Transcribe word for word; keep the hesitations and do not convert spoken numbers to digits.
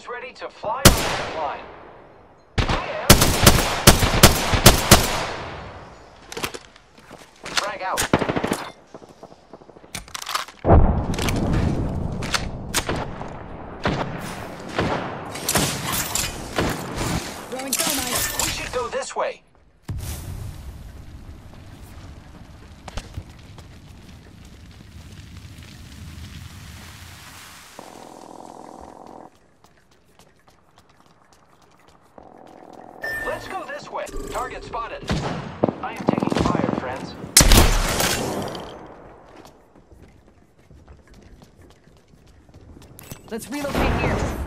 Who's ready to fly on that line? I am. Frag out. Throwing thermite. We should go this way. Let's go this way. Target spotted. I am taking fire, friends. Let's relocate here.